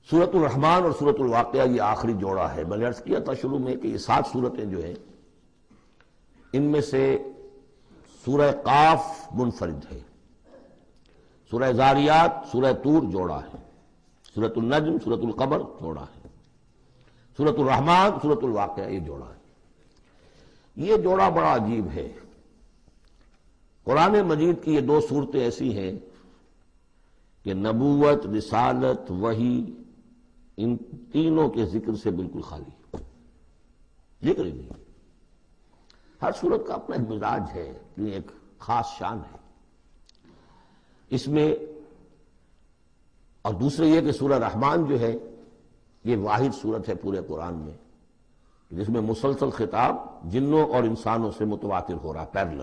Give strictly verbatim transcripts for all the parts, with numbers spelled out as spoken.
سورۃ الرحمن اور سورۃ الواقعہ یہ آخری جوڑا ہے. میں نے عرض کیا تھا شروع میں کہ یہ سات سورتیں جو ہیں ان میں سے سورہ قاف منفرد ہے، سورہ زاریات، سورہ طور جوڑا ہے، سورۃ النجم، سورۃ القمر جوڑا ہے، سورۃ الرحمن، سورۃ الواقعہ یہ جوڑا ہے. یہ جوڑا بڑا عجیب ہے. قرآن مجید کی یہ دو صورتیں ایسی ہیں کہ نبوت، رسالت، وحی، ان تینوں کے ذکر سے بالکل خالی، ذکر ہی نہیں. ہر صورت کا اپنا ایک مزاج ہے، اپنی ایک خاص شان ہے اس میں. اور دوسرے یہ کہ سورہ رحمان جو ہے یہ واحد صورت ہے پورے قرآن میں جس میں مسلسل خطاب جنوں اور انسانوں سے متواتر ہو رہا، پیرلل.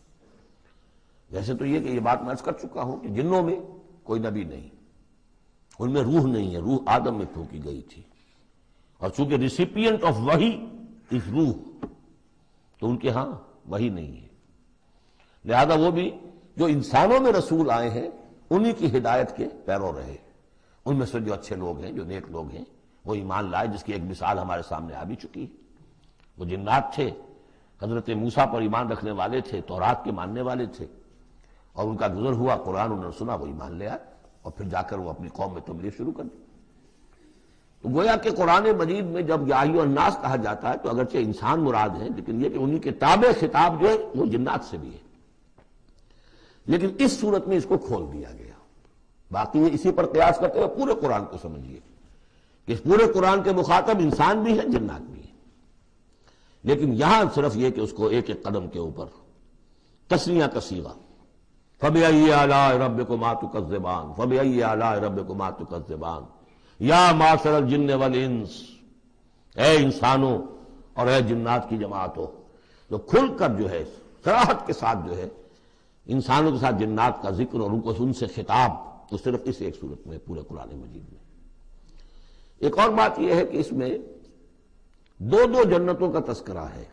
ویسے تو یہ کہ یہ بات میں عرض کر چکا ہوں کہ جنوں میں کوئی نبی نہیں، ان میں روح نہیں ہے، روح آدم میں پھونکی گئی تھی، اور چونکہ ریسیپینٹ آف وحی از روح تو ان کے ہاں وحی نہیں ہے. لہذا وہ بھی جو انسانوں میں رسول آئے ہیں انہی کی ہدایت کے پیرو رہے. ان میں سے جو اچھے لوگ ہیں، جو نیک لوگ ہیں، وہ ایمان لائے، جس کی ایک مثال ہمارے سامنے آ بھی چکی ہے. وہ جنات تھے، حضرت موسیٰ پر ایمان رکھنے والے تھے، تورات کے ماننے والے تھے، اور ان کا گزر ہوا، قرآن انہوں نے سنا، وہ ایمان لے آئے، اور پھر جا کر وہ اپنی قوم میں تبلیغ شروع کر دی. تو گویا کہ قرآن مجید میں جب یا ایھا الناس کہا جاتا ہے تو اگرچہ انسان مراد ہیں، لیکن یہ کہ انہی کے تابع خطاب جو ہے وہ جنات سے بھی ہے. لیکن اس صورت میں اس کو کھول دیا گیا. باقی یہ اسی پر قیاس کرتے ہوئے پورے قرآن کو سمجھیے کہ اس پورے قرآن کے مخاطب انسان بھی ہیں، جنات بھی ہیں. لیکن یہاں صرف یہ کہ اس کو ایک ایک قدم کے اوپر تسنیہ کا صیغہ، فَبِأَيِّ آلَاءِ رَبِّكُمَا تُكَذِّبَانِ فَبِأَيِّ آلَاءِ رَبِّكُمَا تُكَذِّبَانِ یا معاشر الجن والانس، اے انسانوں اور اے جنات کی جماعتوں. جو کھل کر جو ہے صراحت کے ساتھ جو ہے انسانوں کے ساتھ جنات کا ذکر اور ان کو ان سے خطاب، تو صرف اس ایک صورت میں پورے قرآن مجید میں. ایک اور بات یہ ہے کہ اس میں دو دو جنتوں کا تذکرہ ہے،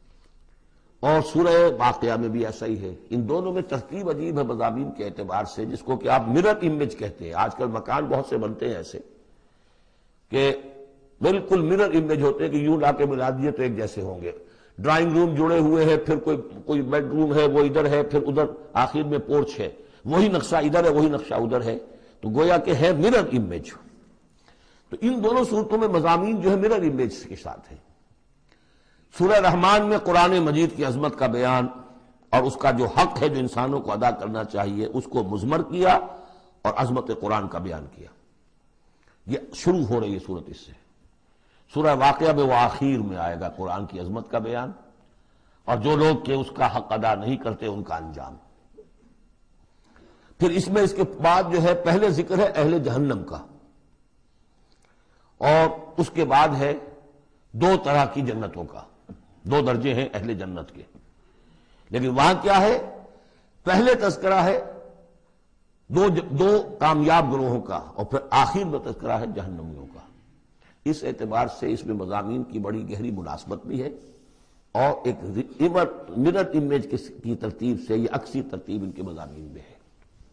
اور سورہ واقعہ میں بھی ایسا ہی ہے. ان دونوں میں ترتیب عجیب ہے مضامین کے اعتبار سے، جس کو کہ آپ مرر امیج کہتے ہیں. آج کل مکان بہت سے بنتے ہیں ایسے کہ بالکل مرر امیج ہوتے ہیں کہ یوں لا کے ملا دیے تو ایک جیسے ہوں گے. ڈرائنگ روم جڑے ہوئے ہیں، پھر کوئی کوئی بیڈ روم ہے وہ ادھر ہے، پھر ادھر آخر میں پورچ ہے، وہی نقشہ ادھر ہے وہی نقشہ ادھر ہے، تو گویا کہ ہے مرر امیج. تو ان دونوں صورتوں میں مضامین جو ہے مرر امیج کے ساتھ ہے. سورہ رحمان میں قرآن مجید کی عظمت کا بیان اور اس کا جو حق ہے جو انسانوں کو ادا کرنا چاہیے اس کو مضمر کیا، اور عظمت قرآن کا بیان کیا. یہ شروع ہو رہی ہے صورت اس سے. سورہ واقعہ میں وہ آخر میں آئے گا قرآن کی عظمت کا بیان، اور جو لوگ کہ اس کا حق ادا نہیں کرتے ان کا انجام. پھر اس میں اس کے بعد جو ہے پہلے ذکر ہے اہل جہنم کا، اور اس کے بعد ہے دو طرح کی جنتوں کا. دو درجے ہیں اہل جنت کے، لیکن وہاں کیا ہے؟ پہلے تذکرہ ہے دو دو کامیاب گروہوں کا، اور پھر آخر میں تذکرہ ہے جہنمیوں کا. اس اعتبار سے اس میں مضامین کی بڑی گہری مناسبت بھی ہے، اور ایک مرر امیج کی ترتیب سے یہ عکسی ترتیب ان کے مضامین میں ہے.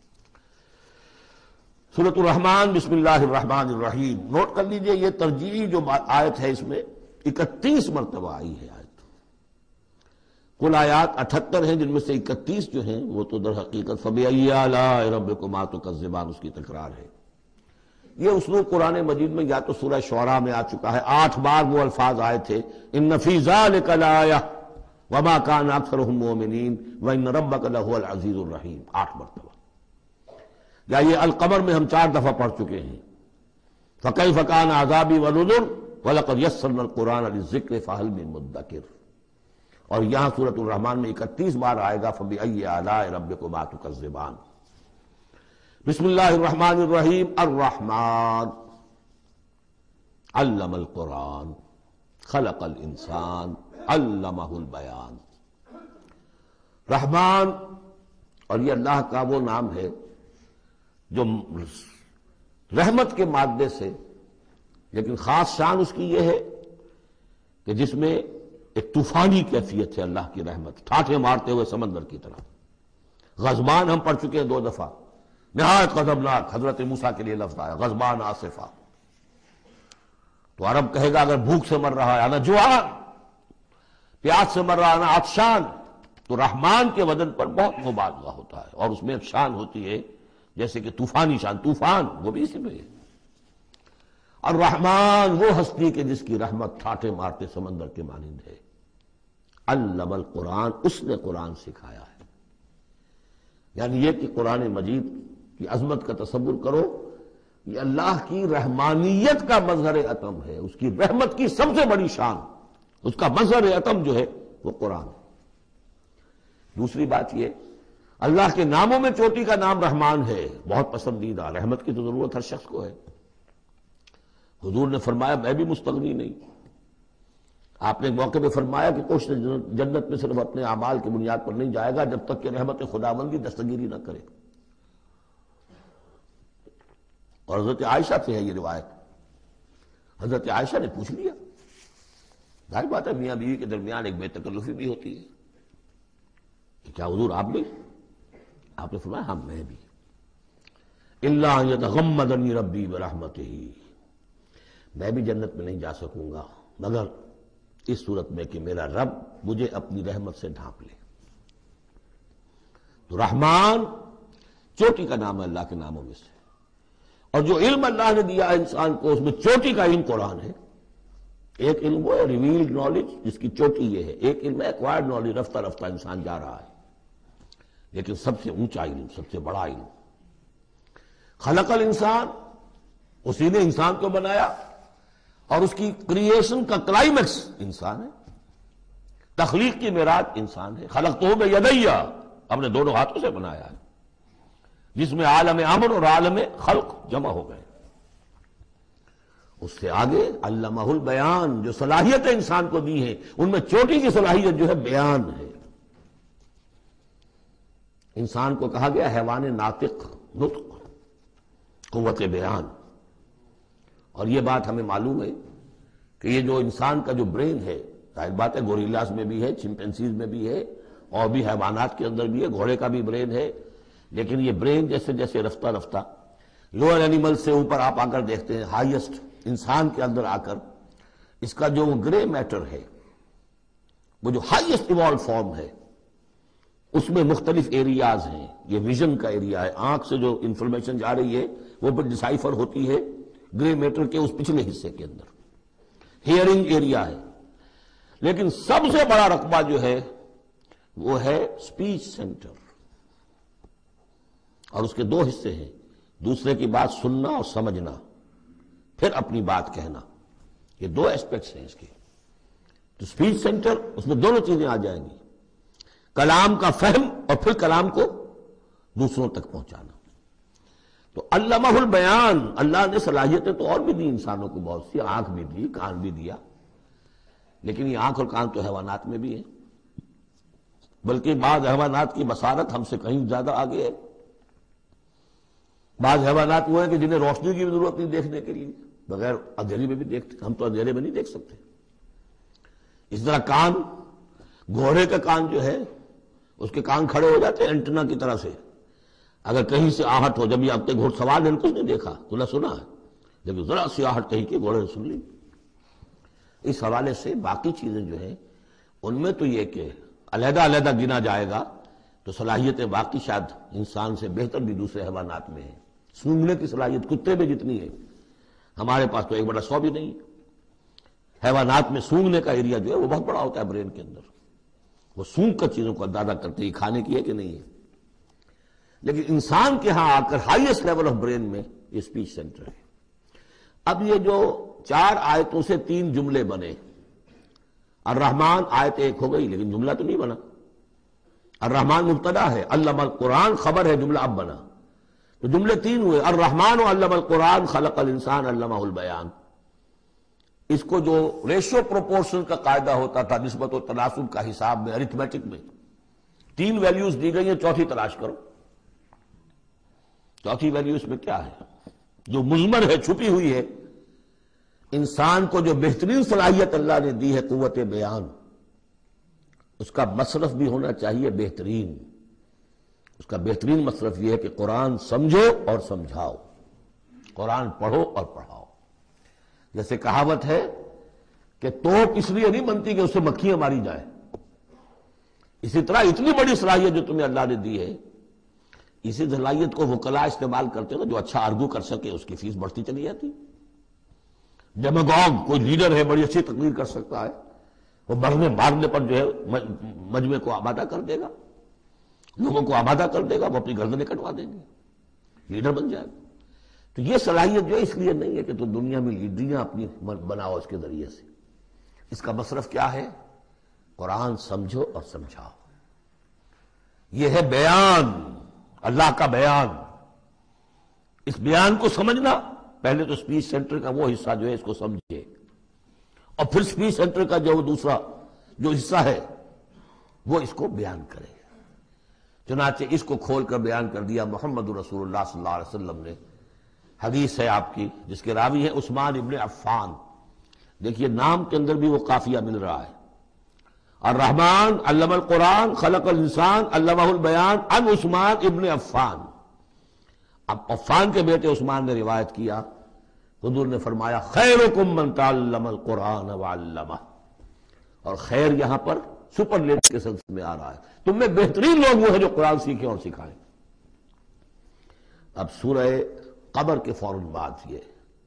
سورۃ الرحمن، بسم اللہ الرحمن الرحیم. نوٹ کر لیجئے یہ ترجیحی جو آیت ہے اس میں اکتیس مرتبہ آئی ہے. آیت کل آیات اٹھہتر ہیں، جن میں سے اکتیس جو ہیں وہ تو در حقیقت فَبِأَيِّ آلَاءِ رَبِّكُمَا تُكَذِّبَانِ اس کی تکرار ہے. یہ اسلوب قرآن مجید میں یا تو سورہ شعراء میں آ چکا ہے، آٹھ بار وہ الفاظ آئے تھے، ان فی ذلک لآیہ وما کان اکثرهم مؤمنین وان ربک لہو العزیز الرحیم، آٹھ مرتبہ. یا یہ القمر میں ہم چار دفعہ پڑھ چکے ہیں، فکیف کان عذابی ونذر ولقد یسرنا القرآن للذکر فہل من مدکر. اور یہاں سورۃ الرحمن میں اکتیس بار آئے گا فبأی آلاء ربکما تکذبان. بسم اللہ الرحمن الرحیم. الرحمن علم القرآن خلق الانسان علمہ البیان. رحمان، اور یہ اللہ کا وہ نام ہے جو رحمت کے مادے سے، لیکن خاص شان اس کی یہ ہے کہ جس میں ایک طوفانی کیفیت ہے اللہ کی رحمت، ٹھاٹھے مارتے ہوئے سمندر کی طرح. غضبان ہم پڑھ چکے ہیں دو دفعہ، نہایت غضبناک. حضرت موسیٰ کے لیے لفظ آیا غضبان آصفہ. تو عرب کہے گا اگر بھوک سے مر رہا ہے انا جوعان، پیاس سے مر رہا ہے انا عطشان، تو رحمان کے وزن پر بہت مبالغہ ہوتا ہے، اور اس میں ایک شان ہوتی ہے جیسے کہ طوفانی شان، طوفان وہ بھی اسی میں ہے۔ اور رحمان وہ ہستی کہ جس کی رحمت ٹھاٹھے مارتے سمندر کے مانند ہے۔ علم القرآن، اس نے قرآن سکھایا ہے۔ یعنی یہ کہ قرآن مجید کی عظمت کا تصور کرو، یہ اللہ کی رحمانیت کا مظہر عتم ہے، اس کی رحمت کی سب سے بڑی شان، اس کا مظہر عتم جو ہے وہ قرآن ہے۔ دوسری بات یہ، اللہ کے ناموں میں چوٹی کا نام رحمان ہے، بہت پسندیدہ، رحمت کی تو ضرورت ہر شخص کو ہے۔ حضور نے فرمایا میں بھی مستغنی نہیں۔ آپ نے ایک موقع پہ فرمایا کہ کوشش جنت میں صرف اپنے اعمال کی بنیاد پر نہیں جائے گا جب تک کہ رحمت خداوندی دستگیری نہ کرے۔ اور حضرت عائشہ سے ہے یہ روایت۔ حضرت عائشہ نے پوچھ لیا، ظاہر بات ہے میاں بیوی کے درمیان ایک بے تکلفی بھی ہوتی ہے کہ کیا حضور آپ بھی؟ آپ نے فرمایا ہاں میں بھی۔ الا ان یتغمدنی ربی برحمتہ، میں بھی جنت میں نہیں جا سکوں گا مگر اس صورت میں کہ میرا رب مجھے اپنی رحمت سے ڈھانپ لے۔ تو رحمان چوٹی کا نام ہے اللہ کے ناموں میں سے، اور جو علم اللہ نے دیا انسان کو اس میں چوٹی کا علم قرآن ہے۔ ایک علم وہ ہے ریویلڈ نالج جس کی چوٹی یہ ہے، ایک علم ہے ایکوائرڈ نالج، رفتہ رفتہ انسان جا رہا ہے، لیکن سب سے اونچا علم، سب سے بڑا علم خلق الانسان، اسی نے انسان کو بنایا، اور اس کی کریشن کا کلائمیکس انسان ہے، تخلیق کی معراج انسان ہے۔ خلقتہ بیدیہ، اپنے دونوں ہاتھوں سے بنایا ہے، جس میں عالم امر اور عالم خلق جمع ہو گئے۔ اس سے آگے علمہ البیان، جو صلاحیتیں انسان کو دی ہیں ان میں چوٹی کی صلاحیت جو ہے بیان ہے۔ انسان کو کہا گیا حیوان ناطق، نطق، قوت بیان۔ اور یہ بات ہمیں معلوم ہے کہ یہ جو انسان کا جو برین ہے، ظاہر بات ہے گوریلاز میں بھی ہے، چمپینزیز میں بھی ہے، اور بھی حیوانات کے اندر بھی ہے، گھوڑے کا بھی برین ہے، لیکن یہ برین جیسے جیسے رفتہ رفتہ لوئر اینیمل سے اوپر آپ آ کر دیکھتے ہیں، ہائیسٹ انسان کے اندر آ کر اس کا جو گرے میٹر ہے، وہ جو ہائیسٹ ایوالو فارم ہے، اس میں مختلف ایریاز ہیں۔ یہ ویژن کا ایریا ہے، آنکھ سے جو انفارمیشن جا رہی ہے وہ پھر ڈسائفر ہوتی ہے گرے میٹر کے اس پچھلے حصے کے اندر، ہیئرنگ ایریا ہے۔ لیکن سب سے بڑا رقبہ جو ہے وہ ہے سپیچ سینٹر، اور اس کے دو حصے ہیں، دوسرے کی بات سننا اور سمجھنا، پھر اپنی بات کہنا، یہ دو ایسپیکٹس ہیں اس کے۔ تو سپیچ سینٹر، اس میں دونوں چیزیں آ جائیں گی، کلام کا فہم اور پھر کلام کو دوسروں تک پہنچانا۔ تو علمہ البیان، اللہ نے صلاحیتیں تو اور بھی دی انسانوں کو بہت سی، آنکھ بھی دی، کان بھی دیا، لیکن یہ آنکھ اور کان تو حیوانات میں بھی ہے، بلکہ بعض حیوانات کی بصارت ہم سے کہیں زیادہ آگے ہے۔ بعض حیوانات وہ ہیں کہ جنہیں روشنی کی بھی ضرورت نہیں دیکھنے کے لیے، بغیر اندھیرے میں بھی دیکھتے، ہم تو اندھیرے میں نہیں دیکھ سکتے۔ اس طرح کان، گھوڑے کا کان جو ہے اس کے کان کھڑے ہو جاتے ہیں اینٹنا کی طرح سے، اگر کہیں سے آہٹ ہو، جب یہ اپنے گھوڑ سوار نے کچھ نہیں دیکھا تو نہ سنا ہے، جب ذرا سی آہٹ کہیں کہ گھوڑے نے سن لی۔ اس حوالے سے باقی چیزیں جو ہیں ان میں تو یہ کہ علیحدہ علیحدہ گنا جائے گا تو صلاحیتیں باقی شاید انسان سے بہتر بھی دوسرے حیوانات میں ہیں۔ سونگنے کی صلاحیت کتے میں جتنی ہے ہمارے پاس تو ایک بڑا سو بھی نہیں۔ حیوانات میں سونگنے کا ایریا جو ہے وہ بہت بڑا ہوتا ہے برین کے اندر، وہ سونگ کر چیزوں کو اندازہ کرتے ہیں کھانے کی ہے کہ نہیں ہے۔ لیکن انسان کے ہاں آ کر ہائیسٹ لیول آف برین میں یہ اسپیچ سینٹر ہے۔ اب یہ جو چار آیتوں سے تین جملے بنے، الرحمن آیت ایک ہو گئی لیکن جملہ تو نہیں بنا، الرحمن مبتدا ہے، علم القرآن خبر ہے، جملہ اب بنا، تو جملے تین ہوئے، الرحمن علم القرآن خلق الانسان علمہ البیان۔ اس کو جو ریشو پروپورشن کا قاعدہ ہوتا تھا نسبت و تناسب کا حساب میں، ارتھمیٹک میں، تین ویلیوز دی گئی ہیں، چوتھی تلاش کرو۔ چوتھی ویلیو اس میں کیا ہے جو مضمر ہے، چھپی ہوئی ہے؟ انسان کو جو بہترین صلاحیت اللہ نے دی ہے قوت بیان، اس کا مصرف بھی ہونا چاہیے بہترین۔ اس کا بہترین مصرف یہ ہے کہ قرآن سمجھو اور سمجھاؤ، قرآن پڑھو اور پڑھاؤ۔ جیسے کہاوت ہے کہ توپ اس لیے نہیں بنتی کہ اس سے مکھیاں ماری جائیں، اسی طرح اتنی بڑی صلاحیت جو تمہیں اللہ نے دی ہے، اسی صلاحیت کو وکلاء استعمال کرتے ہو، جو اچھا آرگو کر سکے اس کی فیس بڑھتی چلی جاتی۔ ڈیماگوگ کوئی لیڈر ہے، بڑی اچھی تقریر کر سکتا ہے، وہ مرنے مارنے پر جو ہے مجمع کو آمادہ کر دے گا، لوگوں کو آمادہ کر دے گا، وہ اپنی گردنیں کٹوا دیں گے، لیڈر بن جائے گا۔ تو یہ صلاحیت جو ہے اس لیے نہیں ہے کہ تو دنیا میں لیڈریاں اپنی بناؤ اس کے ذریعے سے، اس کا مصرف کیا ہے؟ قرآن سمجھو اور سمجھاؤ۔ یہ ہے بیان، اللہ کا بیان۔ اس بیان کو سمجھنا، پہلے تو سپیچ سینٹر کا وہ حصہ جو ہے اس کو سمجھے، اور پھر سپیچ سینٹر کا جو دوسرا جو حصہ ہے وہ اس کو بیان کرے۔ چنانچہ اس کو کھول کر بیان کر دیا محمد رسول اللہ صلی اللہ علیہ وسلم نے۔ حدیث ہے آپ کی جس کے راوی ہیں عثمان ابن عفان۔ دیکھیے نام کے اندر بھی وہ قافیہ مل رہا ہے، الرحمن علم القرآن خلق الانسان علمہ البیان عن عثمان ابن عفان۔ اب عفان کے بیٹے عثمان نے روایت کیا، حضور نے فرمایا خیرکم من تعلم القرآن وعلمہ، اور خیر یہاں پر سپرلیٹ کے سلسلے میں آ رہا ہے، تم میں بہترین لوگ وہ ہیں جو قرآن سیکھیں اور سکھائیں۔ اب سورہ قمر کے فوراً بعد یہ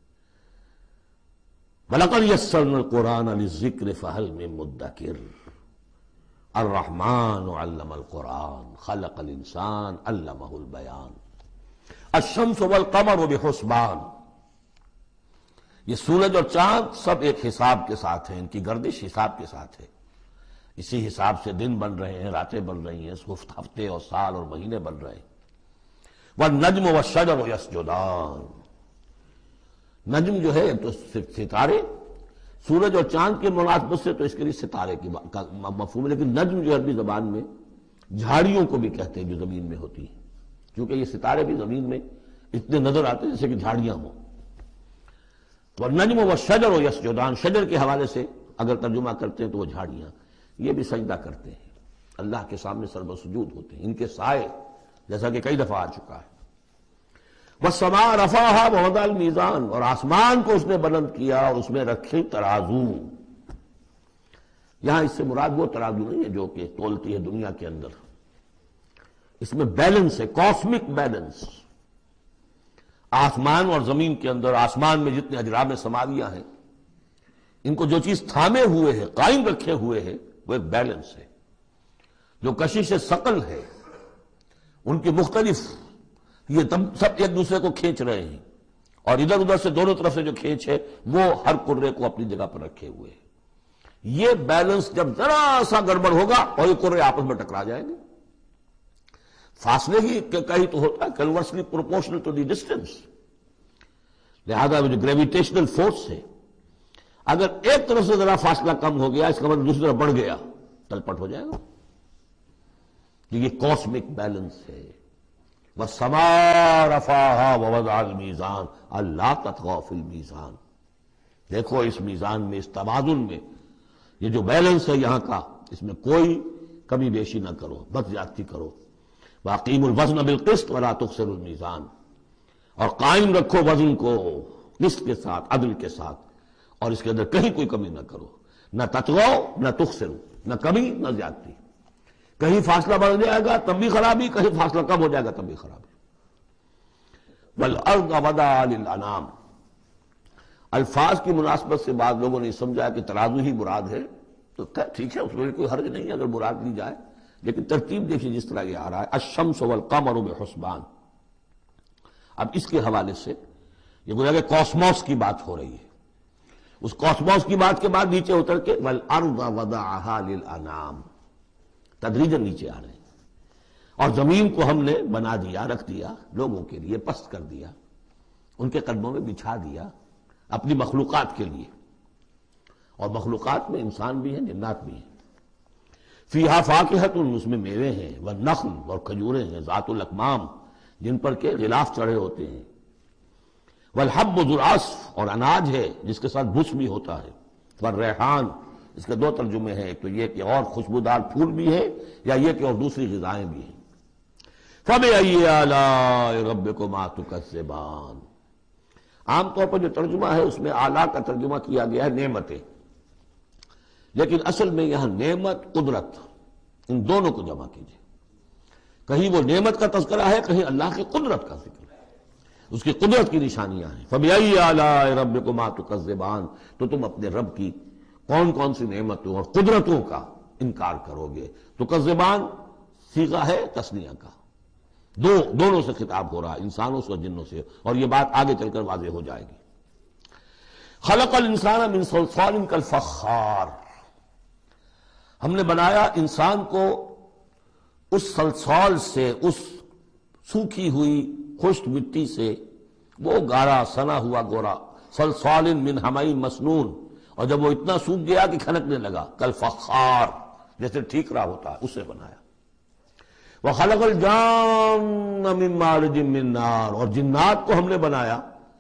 وَلَقَدْ يَسَّرْنَا الْقُرْآنَ لِلذِّكْرِ فَهَلْ مِن مُدَّكِرٍ الرحمن علم القرآن خلق الانسان علمہ البیان الشمس والقمر بحسبان۔ یہ سورج اور چاند سب ایک حساب کے ساتھ ہیں، ان کی گردش حساب کے ساتھ ہے، اسی حساب سے دن بن رہے ہیں، راتیں بن رہی ہیں، ہفتے اور سال اور مہینے بن رہے ہیں۔ والنجم والشجر یسجدان، نجم جو ہے تو ستارے، سورج اور چاند کے مناسبت سے تو اس کے لیے ستارے کی مفہوم ہے، لیکن نجم جو عربی زبان میں جھاڑیوں کو بھی کہتے ہیں جو زمین میں ہوتی ہیں، کیونکہ یہ ستارے بھی زمین میں اتنے نظر آتے ہیں جیسے کہ جھاڑیاں ہوں۔ والنجم والشجر یسجدان، شجر کے حوالے سے اگر ترجمہ کرتے ہیں تو وہ جھاڑیاں، یہ بھی سجدہ کرتے ہیں، اللہ کے سامنے سربہ سجود ہوتے ہیں، ان کے سائے جیسا کہ کئی دفعہ آ چکا ہے۔ وَالسَّمَاءَ رَفَعَهَا وَوَضَعَ الْمِيزَانَ، اور آسمان کو اس نے بلند کیا اور اس میں رکھے ترازو۔ یہاں اس سے مراد وہ ترازو نہیں ہے جو کہ تولتی ہے دنیا کے اندر، اس میں بیلنس ہے، کاسمک بیلنس۔ آسمان اور زمین کے اندر، آسمان میں جتنے اجرام سماویہ ہیں، ان کو جو چیز تھامے ہوئے ہے، قائم رکھے ہوئے ہے، وہ ایک بیلنس ہے۔ جو کشش ثقل ہے، ان کی مختلف، یہ سب ایک دوسرے کو کھینچ رہے ہیں، اور ادھر ادھر سے دونوں طرف سے جو کھینچ ہے وہ ہر کرے کو اپنی جگہ پر رکھے ہوئے ہیں۔ یہ بیلنس جب ذرا سا گڑبڑ ہوگا اور یہ کرے آپس میں ٹکرا جائیں گے۔ فاصلے ہی کہیں تو ہوتا ہے conversely proportional to the distance, لہذا وہ جو گریویٹیشنل فورس ہے، اگر ایک طرف سے ذرا فاصلہ کم ہو گیا اس کا مطلب دوسری طرف بڑھ گیا، تلپٹ ہو جائے گا۔ یہ کاسمک بیلنس ہے۔ وَالسَّمَاءَ رَفَعَهَا وَوَضَعَ الْمِيزَانَ أَلَّا تَطْغَوْا فِي الْمِيزَانِ، دیکھو اس میزان میں، اس توازن میں، یہ جو بیلنس ہے یہاں کا، اس میں کوئی کمی بیشی نہ کرو، بد زیادتی کرو۔ وَأَقِيمُوا الْوَزْنَ بِالْقِسْطِ وَلَا تُخْسِرُوا الْمِيزَانَ، اور قائم رکھو وزن کو قسط کے ساتھ، عدل کے ساتھ، اور اس کے اندر کہیں کوئی کمی نہ کرو، نہ تطغوا نہ تخسروا، نہ کمی نہ زیادتی۔ کہیں فاصلہ بڑھ جائے گا تب بھی خرابی، کہیں فاصلہ کم ہو جائے گا تب بھی خرابی۔ وَالْأَرْضَ وَضَعَهَا لِلْأَنَامِ، الفاظ کی مناسبت سے بعض لوگوں نے سمجھا کہ ترازو ہی مراد ہے، تو ٹھیک ہے، اس میں کوئی حرج نہیں ہے اگر مراد لی جائے، لیکن ترتیب دیکھیے جس طرح یہ آ رہا ہے الشمس والقمر بحسبان۔ اب اس کے حوالے سے یہ گویا کہ کاسموس کی بات ہو رہی ہے، اس کاسموس کی بات کے بعد نیچے اتر کے وَالْأَرْضَ وَضَعَهَا لِلْأَنَامِ، تدریجاً نیچے آ رہے ہیں، اور زمین کو ہم نے بنا دیا، رکھ دیا لوگوں کے لیے، پست کر دیا، ان کے قدموں میں بچھا دیا اپنی مخلوقات کے لیے، اور مخلوقات میں انسان بھی ہیں، جنات بھی ہیں۔ فیہا فاکہۃ، اس میں میوے ہیں، والنخل، اور کھجوریں ہیں، ذات الاکمام، جن پر کے غلاف چڑھے ہوتے ہیں، والحب ذو العصف، اور اناج ہے جس کے ساتھ بھس بھی ہوتا ہے، والریحان، اس کے دو ترجمے ہیں، ایک تو یہ کہ اور خوشبودار پھول بھی ہے، یا یہ کہ اور دوسری غذائیں بھی ہیں۔ فَبِأَيِّ آلَاءِ رَبِّكُمَا تُكَذِّبَانِ، عام طور پر جو ترجمہ ہے اس میں آلا کا ترجمہ کیا گیا ہے نعمتیں، لیکن اصل میں یہاں نعمت قدرت ان دونوں کو جمع کیجیے. کہیں وہ نعمت کا تذکرہ ہے، کہیں اللہ کی قدرت کا ذکر ہے، اس کی قدرت کی نشانیاں ہیں. فَبِأَيِّ آلَاءِ رَبِّكُمَا تُكَذِّبَانِ، تو تم اپنے رب کی کون کون سی نعمتوں اور قدرتوں کا انکار کرو گے. تکذبان صیغہ ہے تثنیہ کا، دو دونوں سے خطاب ہو رہا ہے، انسانوں سے اور جنوں سے، اور یہ بات آگے چل کر واضح ہو جائے گی. خلق الانسان من صلصال کالفخار، ہم نے بنایا انسان کو اس صلصال سے، اس سوکھی ہوئی خشک مٹی سے، وہ گارا سنا ہوا گورا، صلصال من حمئ مسنون، اور جب وہ اتنا سوکھ گیا کہ کھنکنے لگا، کالفخار جیسے ٹھیکرا ہوتا ہے اسے بنایا. وَخَلَقَ الْجَانَّ مِن مَارِجٍ مِّن نَار، اور جنات کو ہم نے بنایا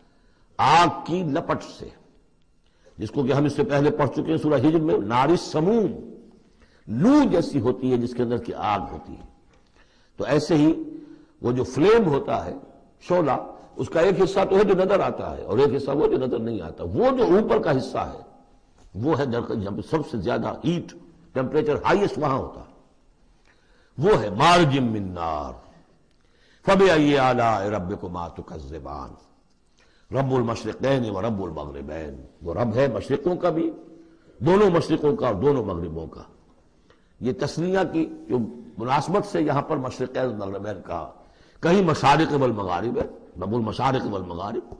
آگ کی لپٹ سے، جس کو کہ ہم اس سے پہلے پڑھ چکے ہیں سورہ ہجر میں، نار السموم، لو جیسی ہوتی ہے جس کے اندر کی آگ ہوتی ہے. تو ایسے ہی وہ جو فلیم ہوتا ہے، شعلہ، اس کا ایک حصہ تو ہے جو نظر آتا ہے اور ایک حصہ وہ جو نظر نہیں آتا. وہ جو اوپر کا حصہ ہے وہ ہے جہاں سب سے زیادہ ہیٹ ٹیمپریچر ہائیسٹ وہاں ہوتا ہے، وہ ہے مارج من نار. فَبِأَيِّ آلَاءِ رَبِّكُمَا تُكَذِّبَانِ، رب المشرقین و رب المغربین، وہ رب ہے مشرقوں کا بھی، دونوں مشرقوں کا اور دونوں مغربوں کا. یہ تسنیہ کی جو مناسبت سے یہاں پر مشرقین و مغربین کہا، کہیں مشارق والمغارب ہے، رب المشارق والمغارب،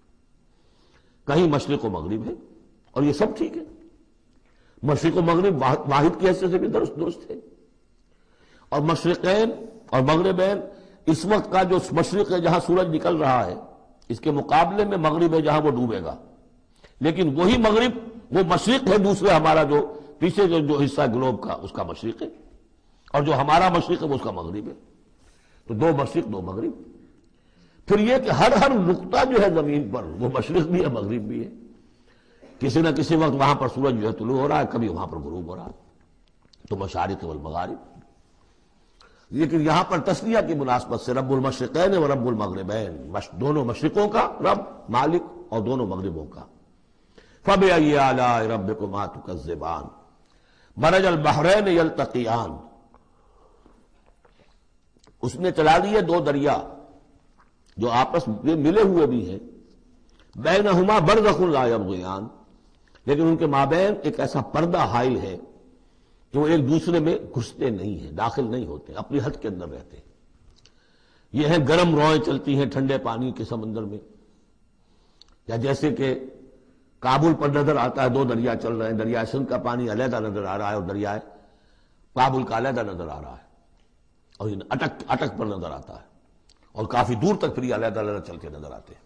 کہیں مشرق و مغرب ہے، اور یہ سب ٹھیک ہے. مشرق و مغرب واحد کی حیثیت سے بھی درست درست ہے. اور مشرقین اور مغربین، اس وقت کا جو مشرق ہے جہاں سورج نکل رہا ہے، اس کے مقابلے میں مغرب ہے جہاں وہ ڈوبے گا. لیکن وہی مغرب وہ مشرق ہے دوسرا ہمارا جو پیچھے جو جو حصہ گلوب کا اس کا مشرق ہے، اور جو ہمارا مشرق ہے وہ اس کا مغرب ہے. تو دو مشرق دو مغرب. پھر یہ کہ ہر ہر نقطہ جو ہے زمین پر وہ مشرق بھی ہے مغرب بھی ہے. کسی نہ کسی وقت وہاں پر سورج جو ہے طلوع ہو رہا ہے، کبھی وہاں پر غروب ہو رہا ہے. تو مشارق والمغارب. لیکن یہاں پر تسنیہ کی مناسبت سے رب المشرقین و رب المغربین، دونوں مشرقوں کا رب مالک اور دونوں مغربوں کا. فَبِأَيِّ آلَاءِ رَبِّكُمَا تُكَذِّبَانِ مَرَجَ الْبَحْرَيْنِ يَلْتَقِيَانِ، اس نے چلا دیے دو دریا جو آپس میں ملے ہوئے بھی ہیں، بینہما برزخ لا یبغیان، لیکن ان کے مابین ایک ایسا پردہ حائل ہے کہ وہ ایک دوسرے میں گھستے نہیں ہیں، داخل نہیں ہوتے، اپنی حد کے اندر رہتے ہیں. یہ ہیں گرم روئیں چلتی ہیں ٹھنڈے پانی کے سمندر میں، یا جیسے کہ کابل پر نظر آتا ہے دو دریا چل رہے ہیں، دریائے سندھ کا پانی علیحدہ نظر آ رہا ہے اور دریائے کابل کا علیحدہ نظر آ رہا ہے، اور یہ اٹک اٹک پر نظر آتا ہے، اور کافی دور تک پھر یہ علیحدہ علیحدہ چلتے نظر آتے ہیں.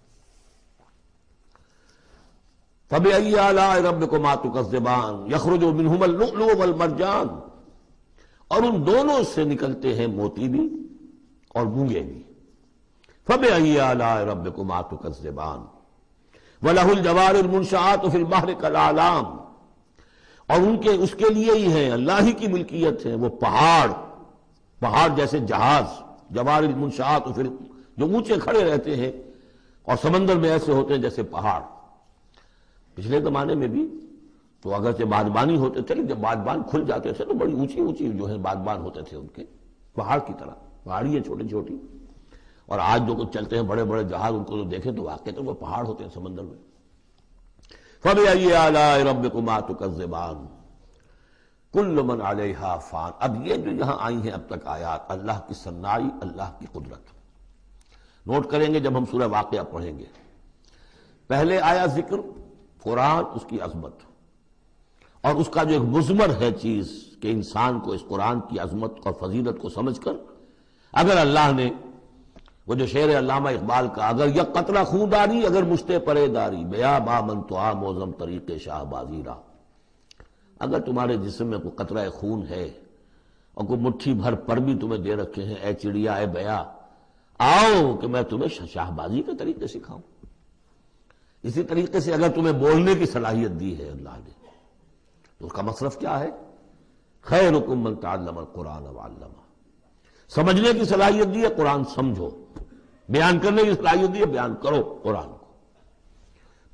فَبِأَيِّ آلَاءِ رَبِّكُمَا تُكَذِّبَانِ يَخْرُجُ مِنْهُمَا اللُّؤْلُؤُ وَالْمَرْجَانُ، اور ان دونوں سے نکلتے ہیں موتی بھی اور مونگے بھی. فَبِأَيِّ آلَاءِ رَبِّكُمَا تُكَذِّبَانِ وَلَهُ الْجَوَارِ الْمُنْشَآتُ فِي الْبَحْرِ كَالْأَعْلَامِ، اور ان کے اس کے لیے ہی ہے، اللہ ہی کی ملکیت ہے وہ پہاڑ، پہاڑ جیسے جہاز، جوار المنشآت فی جو اونچے کھڑے رہتے ہیں اور سمندر میں ایسے ہوتے ہیں جیسے پہاڑ. پچھلے زمانے میں بھی تو اگرچہ بادبانی ہوتے تھے، جب بادبان کھل جاتے تھے تو بڑی اونچی اونچی جو ہے بادبان ہوتے تھے ان کے، پہاڑ کی طرح، پہاڑی ہیں چھوٹی چھوٹی. اور آج جو کچھ چلتے ہیں بڑے بڑے جہاز، ان کو تو دیکھیں تو واقعی تو وہ پہاڑ ہوتے ہیں سمندر میں. فَبِأَيِّ آلَاءِ رَبِّكُمَا تُكَذِّبَانِ كُلُّ مَنْ عَلَيْهَا فَانٍ. اب یہ جو یہاں آئی ہیں اب تک آیات، اللہ کی صنائی، اللہ کی قدرت نوٹ کریں گے جب ہم سورہ واقعہ پڑھیں گے. پہلے آیا ذکر قرآن، اس کی عظمت، اور اس کا جو ایک مضمر ہے چیز کہ انسان کو اس قرآن کی عظمت اور فضیلت کو سمجھ کر اگر اللہ نے، وہ جو شعر علامہ اقبال کا، اگر یک قطرہ خون داری اگر مشتے پرے داری، بیا با من تو آ موزم طریق شاہ بازی را، اگر تمہارے جسم میں کوئی قطرہ خون ہے اور کوئی مٹھی بھر پر بھی تمہیں دے رکھے ہیں، اے چڑیا اے بیا، آؤ کہ میں تمہیں شاہ بازی کے طریقے سکھاؤں. اسی طریقے سے اگر تمہیں بولنے کی صلاحیت دی ہے اللہ نے، تو اس کا مصرف کیا ہے؟ خیرکم من تعلم القرآن وعلمہ. سمجھنے کی صلاحیت دی ہے، قرآن سمجھو. بیان کرنے کی صلاحیت دی ہے، بیان کرو قرآن کو.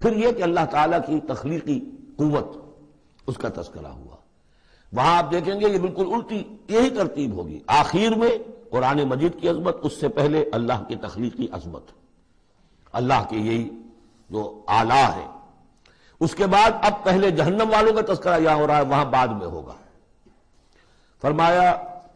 پھر یہ کہ اللہ تعالیٰ کی تخلیقی قوت، اس کا تذکرہ ہوا۔ وہاں آپ دیکھیں گے یہ بالکل الٹی یہی ترتیب ہوگی، آخر میں قرآن مجید کی عظمت، اس سے پہلے اللہ کی تخلیقی عظمت، اللہ کے یہی جو آلہ ہے، اس کے بعد اب پہلے جہنم والوں کا تذکرہ یہاں ہو رہا ہے، وہاں بعد میں ہوگا۔ فرمایا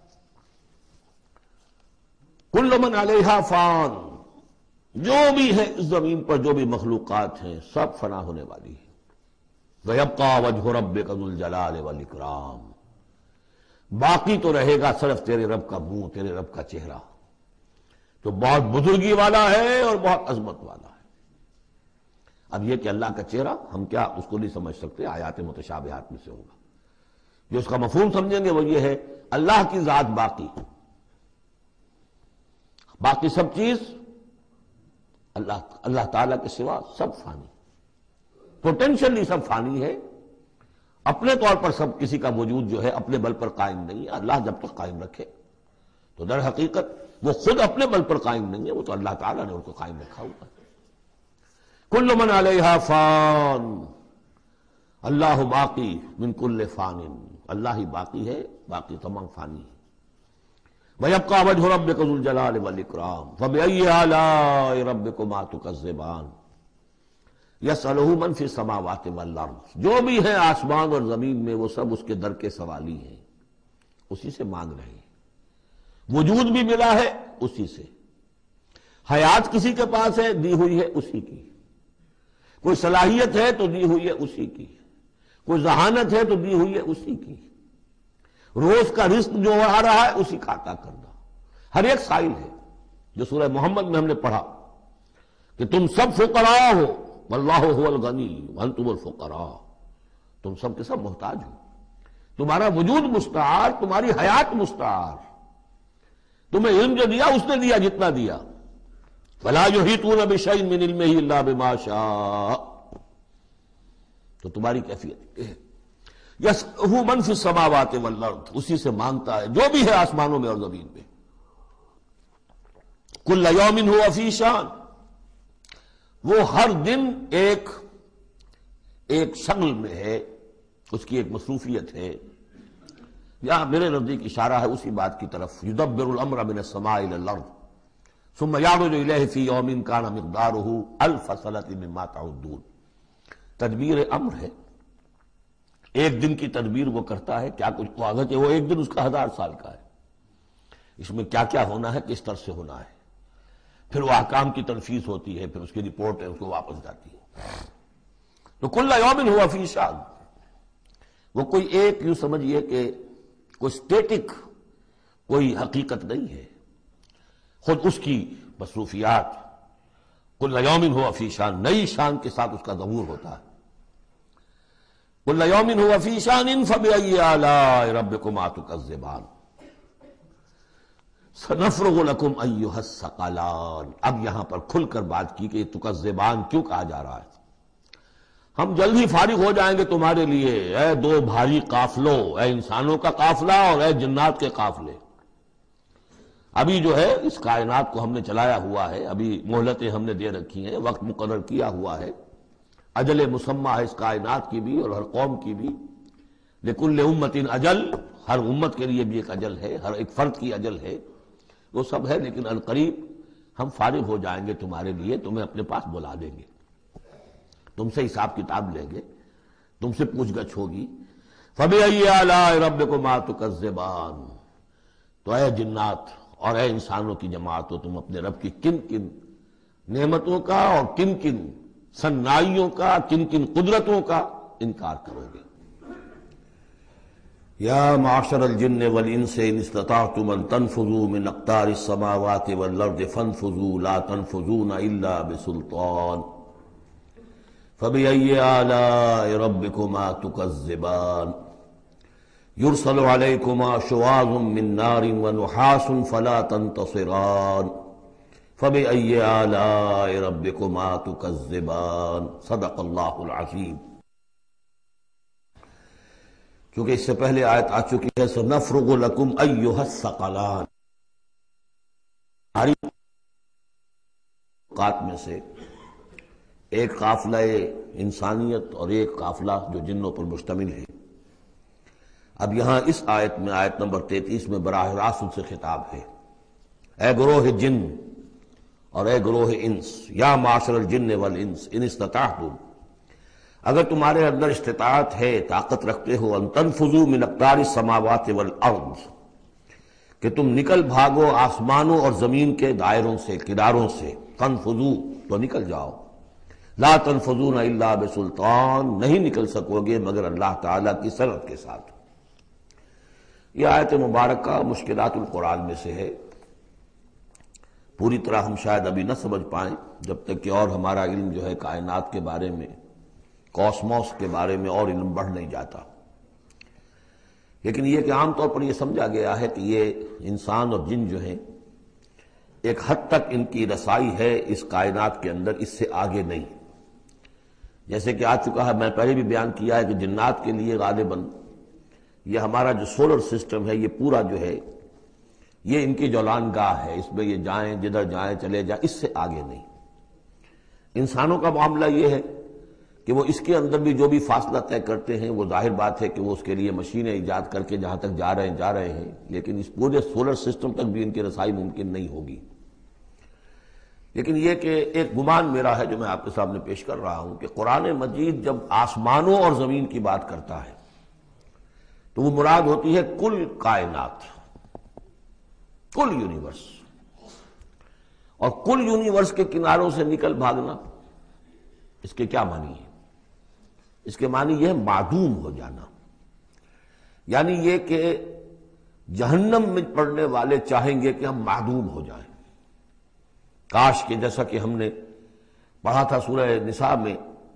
کل من علیہا فان، جو بھی ہے اس زمین پر جو بھی مخلوقات ہیں سب فنا ہونے والی ہے۔ وَيَبْقَى وَجْهُ رَبِّكَ ذُو الْجَلَالِ وَالْإِكْرَامِ، باقی تو رہے گا صرف تیرے رب کا منہ، تیرے رب کا چہرہ، تو بہت بزرگی والا ہے اور بہت عظمت والا ہے۔ اب یہ کہ اللہ کا چہرہ ہم کیا اس کو نہیں سمجھ سکتے، آیات متشابہات میں سے ہوگا۔ جو اس کا مفہوم سمجھیں گے وہ یہ ہے اللہ کی ذات باقی، باقی سب چیز اللہ اللہ تعالیٰ کے سوا سب فانی، پوٹینشلی سب فانی ہے، اپنے طور پر سب کسی کا وجود جو ہے اپنے بل پر قائم نہیں ہے۔ اللہ جب تک قائم رکھے تو در حقیقت وہ خود اپنے بل پر قائم نہیں ہے، وہ تو اللہ تعالیٰ نے ان کو قائم رکھا ہوا ہے۔ کل من علیہا فان، اللہ باقی من کل فان، اللہ ہی باقی ہے، باقی تمام فانی ہے۔ وَيَبْقَى وَجْهُ رَبِّكَ ذُو الْجَلَالِ وَالْإِكْرَامِ فَبِأَيِّ آلَاءِ رَبِّكُمَا تُكَذِّبَانِ يَسْأَلُهُ مَنْ فِي السَّمَاوَاتِ وَالْأَرْضِ، جو بھی ہے آسمان اور زمین میں وہ سب اس کے در کے سوالی ہیں، اسی سے مانگ رہے ہیں۔ وجود بھی ملا ہے اسی سے، حیات کسی کے پاس ہے دی ہوئی ہے اسی کی، کوئی صلاحیت ہے تو دی ہوئی ہے اسی کی، کوئی ذہانت ہے تو دی ہوئی ہے اسی کی، روز کا رزق جو آ رہا ہے اسی کا عطا کرنا، ہر ایک سائل ہے۔ جو سورہ محمد میں ہم نے پڑھا کہ تم سب فقراء ہو واللہ هو الغنی وانتم الفقراء، تم سب کے سب محتاج ہو، تمہارا وجود مستعار، تمہاری حیات مستعار، تمہیں علم جو دیا اس نے دیا جتنا دیا، فلا یحیطون بشیء من علمہ الا بما شاء، تو تمہاری کیفیت ہے۔ یسألہ من فی السماوات والارض، اسی سے مانگتا ہے جو بھی ہے آسمانوں میں اور زمین میں۔ کل یوم ہوا فی شان، وہ ہر دن ایک ایک شغل میں ہے، اس کی ایک مصروفیت ہے۔ یہاں میرے نزدیک اشارہ ہے اسی بات کی طرف، یدبر الامر من السماء الى الارض ثم یعرج الیہ فی یوم کان مقدارہ الف سنۃ مما تعدون۔ تدبیر امر ہے، ایک دن کی تدبیر وہ کرتا ہے، کیا کچھ اگرچہ وہ ایک دن اس کا ہزار سال کا ہے، اس میں کیا کیا ہونا ہے، کس طرح سے ہونا ہے، پھر وہ احکام کی تنفیذ ہوتی ہے، پھر اس کی رپورٹ ہے اس کو واپس جاتی ہے۔ تو کل یوم ہوا فی شان، وہ کوئی ایک یوں سمجھیے کہ کوئی اسٹیٹک کوئی حقیقت نہیں ہے، خود اس کی مصروفیات، کل یوم ہوا فی شان، نئی شان کے ساتھ اس کا ظہور ہوتا ہے۔ کل یوم ہوا فی شان فبأی آلاء ربکما تکذبان سنفرغ لکم ایھا الثقلان۔ اب یہاں پر کھل کر بات کی کہ تکذبان کیوں کہا جا رہا ہے، ہم جلد ہی فارغ ہو جائیں گے تمہارے لیے، اے دو بھاری قافلوں، اے انسانوں کا قافلہ اور اے جنات کے قافلے۔ ابھی جو ہے اس کائنات کو ہم نے چلایا ہوا ہے، ابھی مہلتیں ہم نے دے رکھی ہیں، وقت مقرر کیا ہوا ہے، اجل مسمى ہے اس کائنات کی بھی اور ہر قوم کی بھی، لکل امت اجل، ہر امت کے لیے بھی ایک اجل ہے، ہر ایک فرد کی اجل ہے، وہ سب ہے، لیکن عنقریب ہم فارغ ہو جائیں گے تمہارے لیے، تمہیں اپنے پاس بلا دیں گے، تم سے حساب کتاب لیں گے، تم سے پوچھ گچھ ہوگی۔ فبأي آلاء ربكما تكذبان، تو اے جنات اور اے انسانوں کی جماعت، تم اپنے رب کی کن کن نعمتوں کا اور کن کن صنائیوں کا، کن کن قدرتوں کا انکار کرو گے۔ یا معشر الجن والانس ان استطعتم ان تنفذوا من اقطار السماوات والارض فانفذوا لا تنفذون الا بسلطان فبأي آلاء ربكما تكذبان يرسل عليكما شواظ من نار ونحاس فلا تنتصران فبأي آلاء ربكما تكذبان صدق اللہ العظیم۔ کیونکہ اس سے پہلے آیت آ چکی ہے سنفرغ لکم ایھا الثقلان، ہماری اوقات میں سے ایک قافلہ انسانیت اور ایک قافلہ جو جنوں پر مشتمل ہے۔ اب یہاں اس آیت میں، آیت نمبر تینتیس میں براہ راست ان سے خطاب ہے، اے گروہ جن اور اے گروہ انس، یا معاشر الجن والانس ان استطعتم، اگر تمہارے اندر استطاعت ہے، طاقت رکھتے ہو، ان تنفذوا من اقطار السماوات والارض، کہ تم نکل بھاگو آسمانوں اور زمین کے دائروں سے، کناروں سے، تنفذوا تو نکل جاؤ، لا تنفذون الا بسلطان، نہیں نکل سکو گے مگر اللہ تعالیٰ کی سند کے ساتھ۔ یہ آیت مبارکہ مشکلات القرآن میں سے ہے، پوری طرح ہم شاید ابھی نہ سمجھ پائیں جب تک کہ اور ہمارا علم جو ہے کائنات کے بارے میں، کاسموس کے بارے میں اور علم بڑھ نہیں جاتا۔ لیکن یہ کہ عام طور پر یہ سمجھا گیا ہے کہ یہ انسان اور جن جو ہیں ایک حد تک ان کی رسائی ہے اس کائنات کے اندر، اس سے آگے نہیں۔ جیسے کہ آ چکا ہے، میں پہلے بھی بیان کیا ہے کہ جنات کے لیے غالباً یہ ہمارا جو سولر سسٹم ہے، یہ پورا جو ہے یہ ان کی جولان گاہ ہے، اس میں یہ جائیں جدھر جائیں چلے جائیں، اس سے آگے نہیں۔ انسانوں کا معاملہ یہ ہے کہ وہ اس کے اندر بھی جو بھی فاصلہ طے کرتے ہیں، وہ ظاہر بات ہے کہ وہ اس کے لیے مشینیں ایجاد کر کے جہاں تک جا رہے ہیں جا رہے ہیں، لیکن اس پورے سولر سسٹم تک بھی ان کی رسائی ممکن نہیں ہوگی۔ لیکن یہ کہ ایک گمان میرا ہے جو میں آپ کے سامنے پیش کر رہا ہوں کہ قرآن مجید جب آسمانوں اور زمین کی بات کرتا ہے تو وہ مراد ہوتی ہے کل کائنات، کل یونیورس، اور کل یونیورس کے کناروں سے نکل بھاگنا، اس کے کیا معنی ہے؟ اس کے معنی یہ ہے معدوم ہو جانا، یعنی یہ کہ جہنم میں پڑنے والے چاہیں گے کہ ہم معدوم ہو جائیں۔ کاش کہ جیسا کہ ہم نے پڑھا تھا سورہ نساء میں،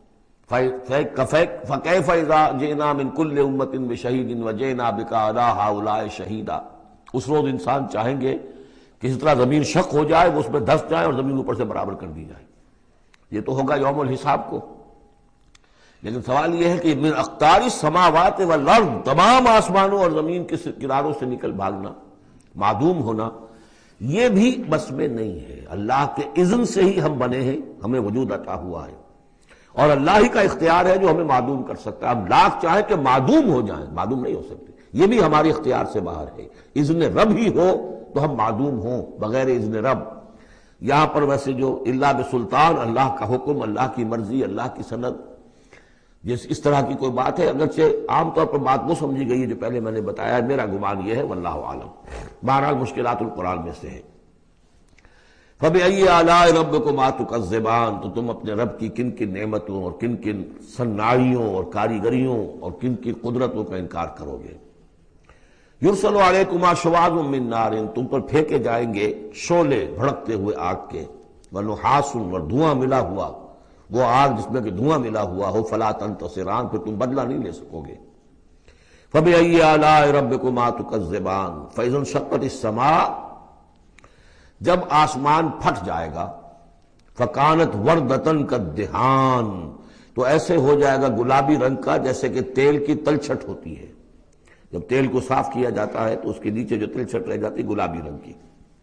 فَكَيْفَ إِذَا جِئْنَا مِن كُلِّ أُمَّةٍ بِشَهِيدٍ وَجِئْنَا بِكَ عَلَىٰ هَٰؤُلَاءِ شَهِيدًا۔ اس روز انسان چاہیں گے کہ اس طرح زمین شق ہو جائے، وہ اس میں دھس جائے اور زمین اوپر سے برابر کر دی جائے۔ یہ تو ہوگا یوم الحساب کو۔ لیکن سوال یہ ہے کہ من اقطار السماوات والارض، تمام آسمانوں اور زمین کے کناروں سے نکل بھاگنا، معدوم ہونا، یہ بھی بس میں نہیں ہے۔ اللہ کے اذن سے ہی ہم بنے ہیں، ہمیں وجود عطا ہوا ہے، اور اللہ ہی کا اختیار ہے جو ہمیں معدوم کر سکتا ہے۔ ہم لاکھ چاہیں کہ معدوم ہو جائیں، معدوم نہیں ہو سکتے، یہ بھی ہمارے اختیار سے باہر ہے۔ اذن رب ہی ہو تو ہم معدوم ہوں بغیر اذن رب۔ یہاں پر ویسے جو اللہ بسلطان، اللہ کا حکم، اللہ کی مرضی، اللہ کی سند، جس اس طرح کی کوئی بات ہے، اگرچہ عام طور پر بات وہ سمجھی گئی ہے جو پہلے میں نے بتایا ہے، میرا گمان یہ ہے واللہ عالم۔ بہرحال مشکلات القرآن میں سے ہے۔ فَبِأَيِّ آلَاءِ رَبِّكُمَا تُكَذِّبَانِ، تو تم اپنے رب کی کن کن نعمتوں اور کن کن صناعیوں اور کاریگریوں اور کن کن قدرتوں کا انکار کرو گے۔ یرسل علیکما شواظ من نار، تم پر پھینکے جائیں گے شعلے بھڑکتے ہوئے آگ کے، ونحاس، اور دھواں ملا ہوا، وہ آگ جس میں کہ دھواں ملا ہوا ہو، فلا تنتصران، پھر تم بدلہ نہیں لے سکو گے۔ فبأي آلاء ربكما تكذبان، فإذا انشقت السماء، جب آسمان پھٹ جائے گا، فکانت وردۃ کالدہان، تو ایسے ہو جائے گا گلابی رنگ کا جیسے کہ تیل کی تلچھٹ ہوتی ہے۔ جب تیل کو صاف کیا جاتا ہے تو اس کے نیچے جو تلچھٹ رہ جاتی گلابی رنگ کی۔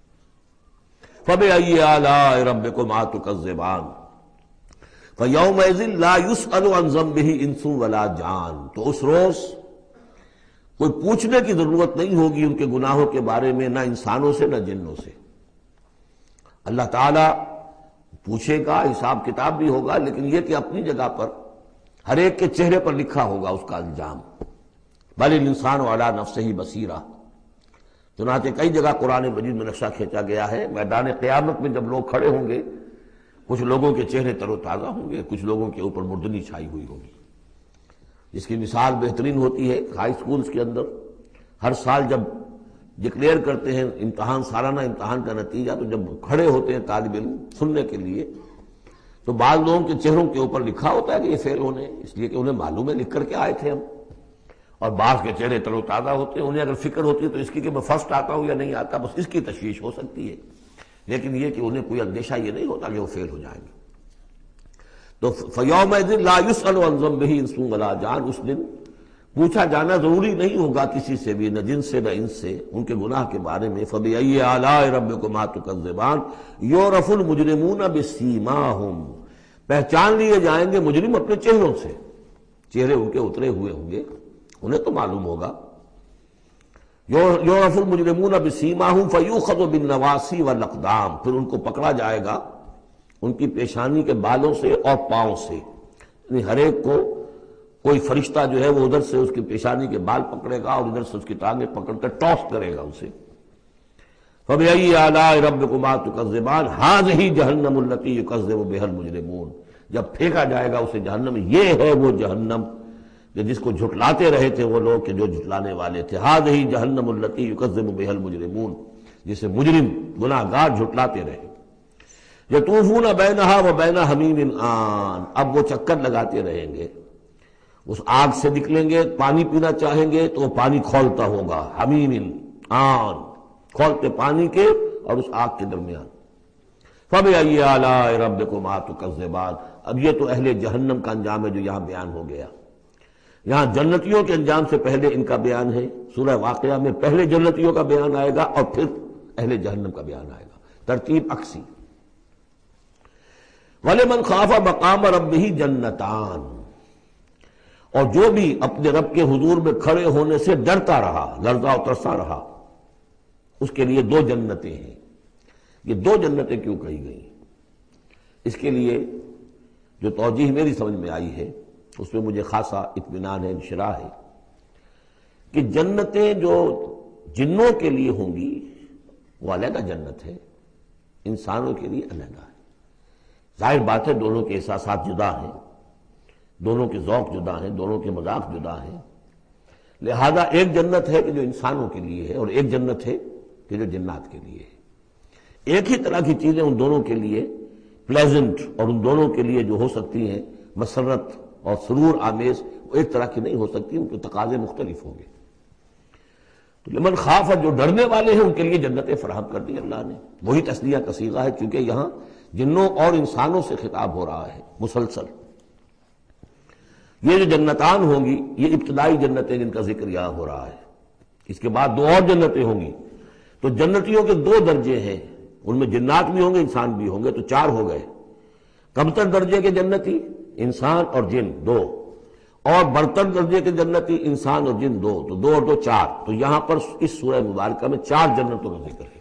فبأي آلاء ربكما تكذبان فيومئذ لا يسأل عن ذنبه انس ولا جان، تو اس روز کوئی پوچھنے کی ضرورت نہیں ہوگی ان کے گناہوں کے بارے میں، نہ انسانوں سے نہ جنوں سے۔ اللہ تعالیٰ پوچھے گا، حساب کتاب بھی ہوگا، لیکن یہ کہ اپنی جگہ پر ہر ایک کے چہرے پر لکھا ہوگا اس کا انجام۔ بل الانسان علی نفسہ بصیرہ، چنانچہ کئی جگہ قرآن مجید میں نقشہ کھینچا گیا ہے، میدان قیامت میں جب لوگ کھڑے ہوں گے، کچھ لوگوں کے چہرے تر و تازہ ہوں گے، کچھ لوگوں کے اوپر مردنی چھائی ہوئی ہوگی۔ جس کی مثال بہترین ہوتی ہے ہائی سکولز کے اندر، ہر سال جب ڈکلیئر کرتے ہیں امتحان، سالانہ امتحان کا نتیجہ، تو جب کھڑے ہوتے ہیں طالب علم سننے کے لیے، تو بعض لوگوں کے چہروں کے اوپر لکھا ہوتا ہے کہ یہ فیل ہونے، اس لیے کہ انہیں معلوم ہے لکھ کر کے آئے تھے ہم، اور بعض کے چہرے تر و تازہ ہوتے ہیں، انہیں اگر فکر ہوتی ہے تو اس کی کہ میں فرسٹ آتا ہوں یا نہیں آتا، بس اس کی تشویش ہو سکتی ہے، لیکن یہ کہ انہیں کوئی اندیشہ یہ نہیں ہوتا کہ وہ فیل ہو جائیں گے۔ تو فَيَوْمَئِذٍ لَا يُسْأَلُ عَنْ ذَنبِهِ انس ولا جان، اس دن پوچھا جانا ضروری نہیں ہوگا کسی سے بھی، نہ جن سے نہ انس سے، ان کے گناہ کے بارے میں۔ فَبِأَيِّ آلَاءِ رَبِّكُمَا تُكَذِّبَانِ يُعْرَفُ الْمُجْرِمُونَ بِسِیمَاهُمْ، پہچان لیے جائیں گے مجرم اپنے چہروں سے، چہرے ان کے اترے ہوئے ہوں گے، انہیں تو معلوم ہوگا۔ یعرف المجرمون بسیماہم فیؤخذ بالنواصی والاقدام، پھر ان کو پکڑا جائے گا ان کی پیشانی کے بالوں سے اور پاؤں سے، یعنی ہر ایک کو کوئی فرشتہ جو ہے وہ ادھر سے اس کی پیشانی کے بال پکڑے گا اور ادھر سے اس کی ٹانگیں پکڑ کر ٹاس کرے گا اسے۔ فَبِأَيِّ آلَاءِ رَبِّكُمَا تُكَذِّبَانِ هَٰذِهِ جَهَنَّمُ الَّتِي يُكَذِّبُ بِهَا الْمُجْرِمُونَ، جب پھینکا جائے گا اسے جہنم میں، یہ ہے وہ جہنم کہ جس کو جھٹلاتے رہے تھے وہ لوگ کہ جو جھٹلانے والے تھے۔ هَٰذِهِ جَهَنَّمُ الَّتِي يُكَذِّبُ بِهَا الْمُجْرِمُونَ، جسے مجرم گناہگار جھٹلاتے رہے۔ یطوفون بینہا وبین حمیم آن، اب وہ چکر لگاتے رہیں گے، اس آگ سے نکلیں گے، پانی پینا چاہیں گے تو وہ پانی کھولتا ہوگا، حمیم آن، کھولتے پانی کے اور اس آگ کے درمیان۔ فَبِأَيِّ آلَاءِ رَبِّكُمَا تُكَذِّبَانِ، اب یہ تو اہل جہنم کا انجام ہے جو یہاں بیان ہو گیا۔ یہاں جنتیوں کے انجام سے پہلے ان کا بیان ہے، سورہ واقعہ میں پہلے جنتیوں کا بیان آئے گا اور پھر اہل جہنم کا بیان آئے گا، ترتیب عکسی۔ وَلِمَنْ خَافَ مَقَامَ رَبِّهِ جَنَّتَانِ، اور جو بھی اپنے رب کے حضور میں کھڑے ہونے سے ڈرتا رہا، لرزا و ترسا رہا، اس کے لیے دو جنتیں ہیں۔ یہ دو جنتیں کیوں کہی گئی؟ اس کے لیے جو توجیہ میری سمجھ میں آئی ہے اس میں مجھے خاصا اطمینان ہے، انشراح ہے کہ جنتیں جو جنوں کے لیے ہوں گی وہ علیحدہ جنت ہے، انسانوں کے لیے علیحدہ ہے۔ ظاہر بات ہے دونوں کے احساسات جدا ہیں، دونوں کے ذوق جدا ہیں، دونوں کے مذاق جدا ہیں، لہذا ایک جنت ہے کہ جو انسانوں کے لیے ہے اور ایک جنت ہے کہ جو جنات کے لیے ہے۔ ایک ہی طرح کی چیزیں ان دونوں کے لیے پلیزنٹ اور ان دونوں کے لیے جو ہو سکتی ہیں مسرت اور سرور آمیز، وہ ایک طرح کی نہیں ہو سکتی، ان کے تقاضے مختلف ہوں گے۔ تو لمن خاف، جو ڈرنے والے ہیں ان کے لیے جنتیں فراہم کر دی اللہ نے، وہی تسلیہ کا صیغہ ہے چونکہ یہاں جنوں اور انسانوں سے خطاب ہو رہا ہے مسلسل۔ یہ جو جنتان ہوں گی یہ ابتدائی جنتیں جن کا ذکر یہاں ہو رہا ہے، اس کے بعد دو اور جنتیں ہوں گی۔ تو جنتیوں کے دو درجے ہیں، ان میں جنات بھی ہوں گے انسان بھی ہوں گے، تو چار ہو گئے۔ کمتر درجے کے جنتی انسان اور جن دو، اور برتر درجے کے جنتی انسان اور جن دو، تو دو اور دو چار۔ تو یہاں پر اس سورہ مبارکہ میں چار جنتوں کا ذکر ہے۔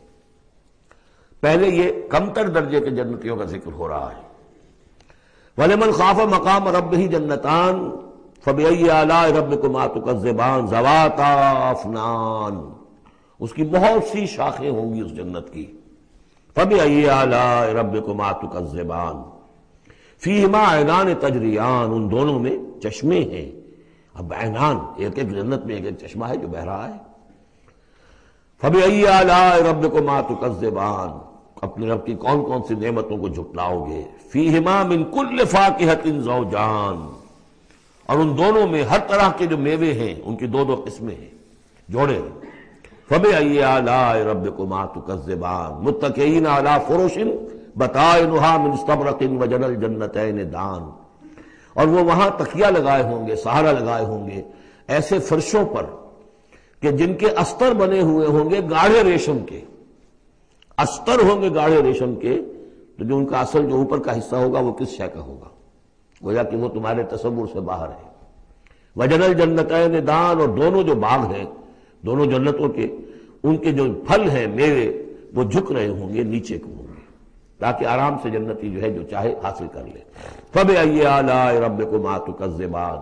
پہلے یہ کمتر درجے کے جنتیوں کا ذکر ہو رہا ہے۔ وَلِمَنْ خَافَ مَقَامَ رَبِّهِ جَنَّتَانِ فَبِأَيِّ آلَاءِ رَبِّكُمَا تُكَذِّبَانِ ذَوَاتَا أَفْنَانٍ، اس کی بہت سی شاخیں ہوں گی اس جنت کی۔ فَبِأَيِّ آلَاءِ رَبِّكُمَا تُكَذِّبَانِ فِيهِمَا عَيْنَانِ تَجْرِيَانِ، ان دونوں میں چشمے ہیں۔ اب عینان، ایک ایک جنت میں ایک ایک چشمہ ہے جو بہہ رہا ہے۔ فَبِأَيِّ آلَاءِ رَبِّكُمَا تُكَذِّبَانِ، اپنے رب کی کون کون سی نعمتوں کو جھٹلاؤ گے۔ فِيهِمَا مِن كُلِّ فَاكِهَةٍ زَوْجَانِ، اور ان دونوں میں ہر طرح کے جو میوے ہیں ان کی دو دو قسمیں ہیں، جوڑے ہیں۔ فَبِأَيِّ آلَاءِ رَبِّكُمَا تُكَذِّبَانِ مُتَّكِئِينَ عَلَىٰ فُرُشٍ بَطَائِنُهَا مِنْ اسْتَبْرَقٍ وَجَنَى الْجَنَّتَيْنِ دَانٍ، اور وہ وہاں تکیہ لگائے ہوں گے، سہارا لگائے ہوں گے ایسے فرشوں پر کہ جن کے استر بنے ہوئے ہوں گے گاڑھے ریشم کے، استر ہوں گے گاڑھے ریشم کے، تو جو ان کا اصل جو اوپر کا حصہ ہوگا وہ کس شے کا ہوگا، گویا کہ وہ تمہارے تصور سے باہر ہے۔ وَجَنَى الْجَنَّتَيْنِ دَانٍ، اور دونوں جو باغ ہیں دونوں جنتوں کے، ان کے جو پھل ہیں میوے وہ جھک رہے ہوں گے، نیچے کو ہوں گے، تاکہ آرام سے جنتی جو ہے جو چاہے حاصل کر لے۔ فَبِأَيِّ آلَاءِ رَبِّكُمَا تُكَذِّبَانِ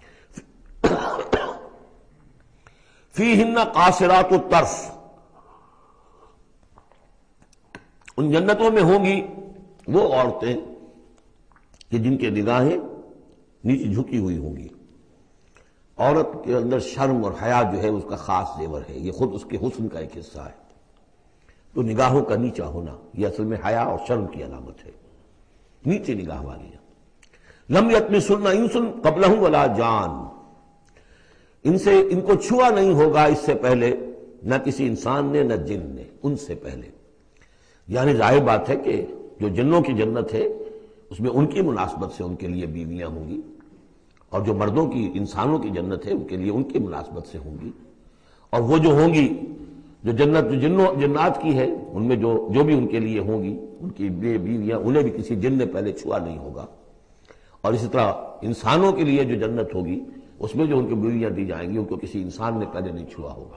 فِيهِنَّ قَاصِرَاتُ الطَّرْفِ، ان جنتوں میں ہوں گی وہ عورتیں کہ جن کے نگاہیں نیچے جھکی ہوئی ہوں گی۔ عورت کے اندر شرم اور حیا جو ہے اس کا خاص زیور ہے، یہ خود اس کے حسن کا ایک حصہ ہے۔ تو نگاہوں کا نیچا ہونا یہ اصل میں حیا اور شرم کی علامت ہے، نیچے نگاہ والی۔ لم یطمثن انس قبلہم ولا جان، ان سے ان کو چھوا نہیں ہوگا اس سے پہلے نہ کسی انسان نے نہ جن نے، ان سے پہلے۔ یعنی ظاہر بات ہے کہ جو جنوں کی جنت ہے اس میں ان کی مناسبت سے ان کے لیے بیویاں ہوں گی، اور جو مردوں کی انسانوں کی جنت ہے ان کے لیے ان کی مناسبت سے ہوں گی، اور وہ جو ہوں گی جو جنت جو جنوں جنات کی ہے ان میں جو جو بھی ان کے لیے ہوں گی ان کی بیویاں انہیں بھی کسی جن نے پہلے چھوا نہیں ہوگا۔ اور اسی طرح انسانوں کے لیے جو جنت ہوگی اس میں جو ان کو بیویاں دی جائیں گی ان کو کسی انسان نے پہلے نہیں چھوا ہوگا۔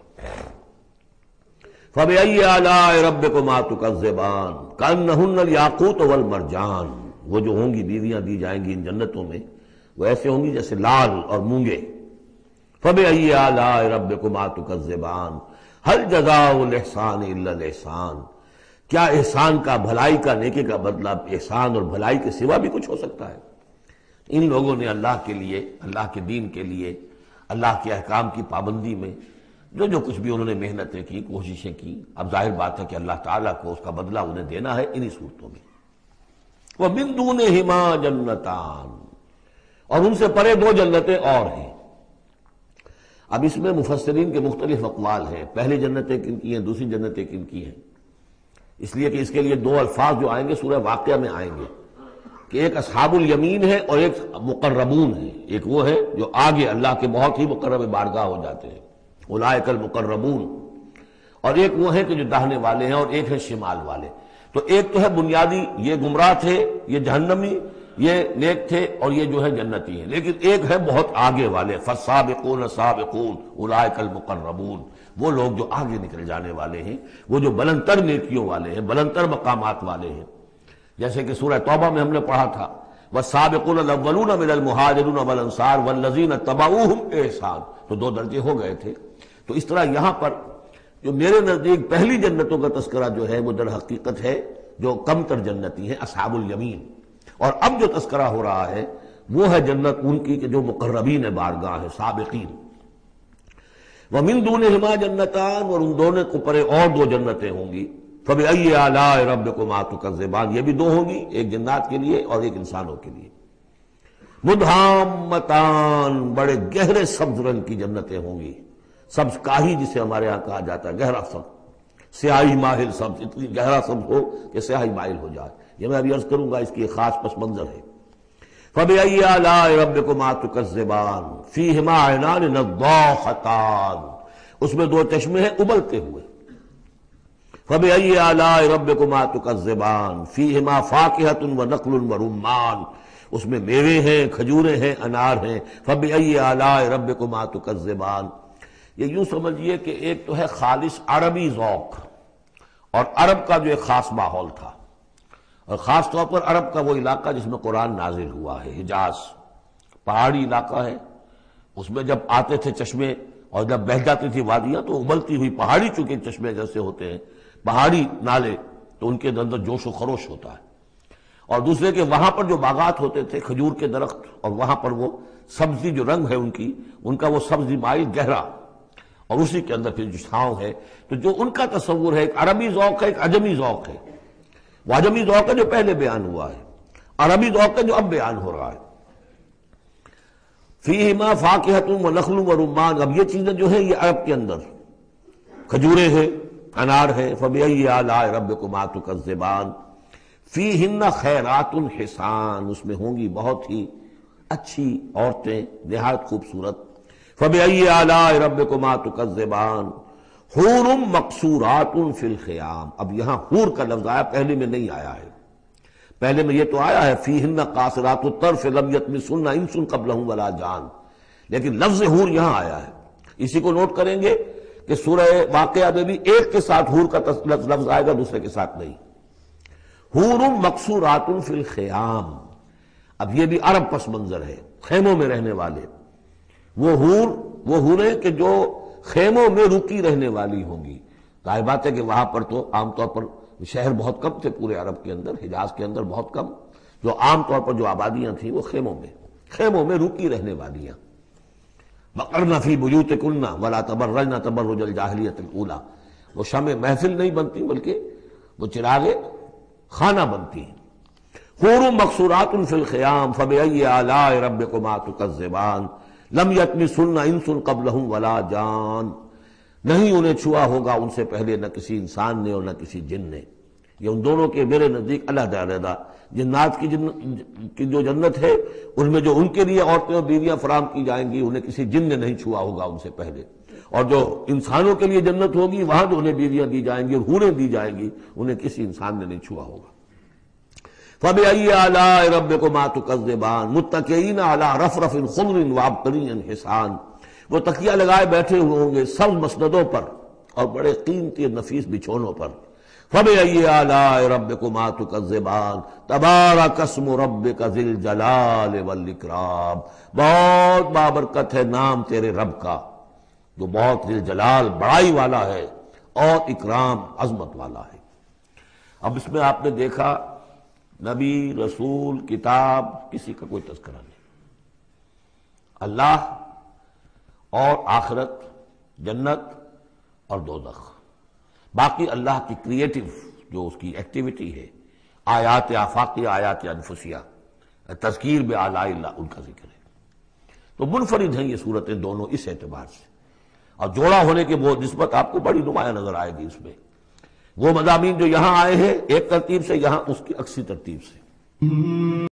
فَبِأَيِّ آلَاءِ رَبِّكُمَا تُكَذِّبَانِ كَأَنَّهُنَّ الْيَاقُوتُ وَالْمَرْجَانُ، وہ جو ہوں گی بیویاں دی جائیں گی ان جنتوں میں وہ ایسے ہوں گی جیسے لال اور مونگے۔ فَبِأَيِّ آلَاءِ رَبِّكُمَا تُكَذِّبَانِ هَلْ جَزَاءُ الْإِحْسَانِ إِلَّا الْإِحْسَانُ، کیا احسان کا، بھلائی کا، نیکی کا بدلہ احسان اور بھلائی کے سوا بھی کچھ ہو سکتا ہے؟ ان لوگوں نے اللہ کے لیے، اللہ کے دین کے لیے، اللہ کے احکام کی پابندی میں جو جو کچھ بھی انہوں نے محنتیں کی، کوششیں کی، اب ظاہر بات ہے کہ اللہ تعالیٰ کو اس کا بدلہ انہیں دینا ہے انہی صورتوں میں۔ وَمِن دُونِهِمَا جَنَّتَانِ، اور ان سے پرے دو جنتیں اور ہیں۔ اب اس میں مفسرین کے مختلف اقوال ہیں، پہلی جنتیں کن کی ہیں، دوسری جنتیں کن کی ہیں، اس لیے کہ اس کے لیے دو الفاظ جو آئیں گے سورہ واقعہ میں آئیں گے کہ ایک اصحاب الیمین ہے اور ایک مقربون ہے۔ ایک وہ ہے جو آگے اللہ کے بہت ہی مقرب بارگاہ ہو جاتے ہیں، اولئک المقربون، اور ایک وہ ہے کہ جو داہنے والے ہیں اور ایک ہے شمال والے۔ تو ایک تو ہے بنیادی، یہ گمراہ تھے، یہ جہنمی، یہ نیک تھے اور یہ جو ہے جنتی ہیں، لیکن ایک ہے بہت آگے والے، فالسابقون السابقون اولئک المقربون، وہ لوگ جو آگے نکل جانے والے ہیں، وہ جو بلندتر نیکیوں والے ہیں، بلندتر مقامات والے ہیں۔ جیسے کہ سورہ توبہ میں ہم نے پڑھا تھا وَالسَّابِقُونَ الْأَوَّلُونَ مِنَ الْمُهَاجِرِينَ وَالْأَنصَارِ وَالَّذِينَ اتَّبَعُوهُمْ بِإِحْسَانٍ، تو دو درجے ہو گئے تھے۔ تو اس طرح یہاں پر جو میرے نزدیک پہلی جنتوں کا تذکرہ جو ہے وہ در حقیقت ہے جو کم تر جنتی ہیں، اصحاب الیمین، اور اب جو تذکرہ ہو رہا ہے وہ ہے جنت ان کی کہ جو مقربین بارگاہ ہے، سابقین۔ وَمِن دُونِهِمَا جَنَّتَانِ، اور ان دونوں کو پرے اور دو جنتیں ہوں گی۔ فَبِأَيِّ آلَاءِ رَبِّكُمَا تُكَذِّبَانِ، یہ بھی دو ہوں گی، ایک جنات کے لیے اور ایک انسانوں کے لیے۔ مُدْحَامَّتَانِ، بڑے گہرے سبز رنگ کی جنتیں ہوں گی، سبز کاہی جسے ہمارے ہاں کہا جاتا ہے، گہرا سبز، سیاہی مائل سبز، اتنی گہرا سبز ہو کہ سیاہی مائل ہو جائے۔ یہ میں ابھی عرض کروں گا، اس کی ایک خاص پس منظر ہے۔ فَبِأَيِّ آلَاءِ رَبِّكُمَا تُكَذِّبَانِ فِيهِمَا عَيْنَانِ نَضَّاخَتَانِ، اس میں دو چشمے ہیں ابلتے ہوئے۔ فَبِأَيِّ آلَاءِ رَبِّكُمَا تُكَذِّبَانِ فِيهِمَا فَاكِهَةٌ وَنَخْلٌ وَرُمَّانٌ، اس میں میوے ہیں، کھجوریں ہیں، انار ہیں۔ فَبِأَيِّ آلَاءِ رَبِّكُمَا تُكَذِّبَانِ، یہ یوں سمجھیے کہ ایک تو ہے خالص عربی ذوق، اور عرب کا جو ایک خاص ماحول تھا، اور خاص طور پر عرب کا وہ علاقہ جس میں قرآن نازل ہوا ہے، حجاز، پہاڑی علاقہ ہے، اس میں جب آتے تھے چشمے اور جب بہہ جاتی تھی وادیاں تو ابلتی ہوئی پہاڑی چونکہ چشمے جیسے ہوتے ہیں، پہاڑی نالے، تو ان کے اندر جوش و خروش ہوتا ہے۔ اور دوسرے کہ وہاں پر جو باغات ہوتے تھے، کھجور کے درخت، اور وہاں پر وہ سبزی جو رنگ ہے ان کی، ان کا وہ سبزی مائل گہرا، اور اسی کے اندر پھر جو چھاؤں ہے، تو جو ان کا تصور ہے ایک عربی ذوق ہے، ایک عجمی ذوق ہے۔ وہ عجمی ذوق ہے جو پہلے بیان ہوا ہے، عربی ذوق ہے جو اب بیان ہو رہا ہے۔ فیہما فاکہۃ ونخل ورمان، اب یہ چیزیں جو ہیں یہ عرب کے اندر، کھجوریں ہیں، انار ہے۔ فبأي آلاء ربكما تكذبان فیہن خیرات حسان، اس میں ہوں گی بہت ہی اچھی عورتیں، نہایت خوبصورت۔ فبأي آلاء ربكما تكذبان حور مقصورات فی الخیام، اب یہاں حور کا لفظ آیا، پہلے میں نہیں آیا ہے۔ پہلے میں یہ تو آیا ہے فیہن قاصرات الطرف لم یطمثن انس قبلہم ولا جان، لیکن لفظ حور یہاں آیا ہے۔ اسی کو نوٹ کریں گے کہ سورہ واقعہ میں بھی ایک کے ساتھ حور کا لفظ آئے گا، دوسرے کے ساتھ نہیں۔ حور مقصورات فی الخیام، اب یہ بھی عرب پس منظر ہے، خیموں میں رہنے والے۔ وہ حور وہ حوریں کہ جو خیموں میں رکی رہنے والی ہوں گی۔ ظاہر بات ہے کہ وہاں پر تو عام طور پر شہر بہت کم تھے، پورے عرب کے اندر، حجاز کے اندر بہت کم، جو عام طور پر جو آبادیاں تھیں وہ خیموں میں خیموں میں رکی رہنے والیاں۔ وَقَرْنَ فِي بُيُوتِكُنَّ وَلَا تَبَرَّجْنَ تَبَرُّجَ الْجَاهِلِيَّةِ الْأُولَىٰ، وہ شمع محفل نہیں بنتی بلکہ وہ چراغ خانہ بنتی ہیں۔ حور مقصورات فی الخیام فبأي آلاء ربكما تكذبان لم یطمثن انس قبلہم ولا جان، نہیں انہیں چھوا ہوگا ان سے پہلے نہ کسی انسان نے اور نہ کسی جن نے۔ یہ ان دونوں کے میرے نزدیک علیحدہ علیحدہ، جنات کی جن کی جو جنت ہے ان میں جو ان کے لیے عورتیں اور بیویاں فراہم کی جائیں گی انہیں کسی جن نے نہیں چھوا ہوگا ان سے پہلے، اور جو انسانوں کے لیے جنت ہوگی وہاں جو انہیں بیویاں دی جائیں گی اور حوریں دی جائیں گی انہیں کسی انسان نے نہیں چھوا ہوگا۔ فَبِأَيِّ آلَاءِ رَبِّكُمَا تُكَذِّبَانِ مُتَّكِئِينَ عَلَىٰ رَفْرَفٍ خُضْرٍ وَعَبْقَرِيٍّ حِسَانٍ، وہ تکیہ لگائے بیٹھے ہوئے ہوں گے سبز مسندوں پر اور بڑے قیمتی نفیس بچھونوں پر۔ فَبِأَيِّ آلَاءِ رَبِّكُمَا تُكَذِّبَانِ تَبَارَكَ اسْمُ رَبِّكَ ذِي الْجَلَالِ وَالْإِكْرَامِ، بہت بابرکت ہے نام تیرے رب کا جو بہت ذی الجلال بڑائی والا ہے اور اکرام عظمت والا ہے۔ اب اس میں آپ نے دیکھا نبی، رسول، کتاب، کسی کا کوئی تذکرہ نہیں، اللہ اور آخرت، جنت اور دوزخ، باقی اللہ کی کریٹو جو اس کی ایکٹیویٹی ہے، آیات آفاقی، آیات انفسیہ، تذکیر بآلاء اللہ، ان کا ذکر ہے۔ تو منفرد ہیں یہ صورتیں دونوں اس اعتبار سے، اور جوڑا ہونے کی وہ نسبت آپ کو بڑی نمایاں نظر آئے گی اس میں۔ وہ مضامین جو یہاں آئے ہیں ایک ترتیب سے، یہاں اس کی عکسی ترتیب سے۔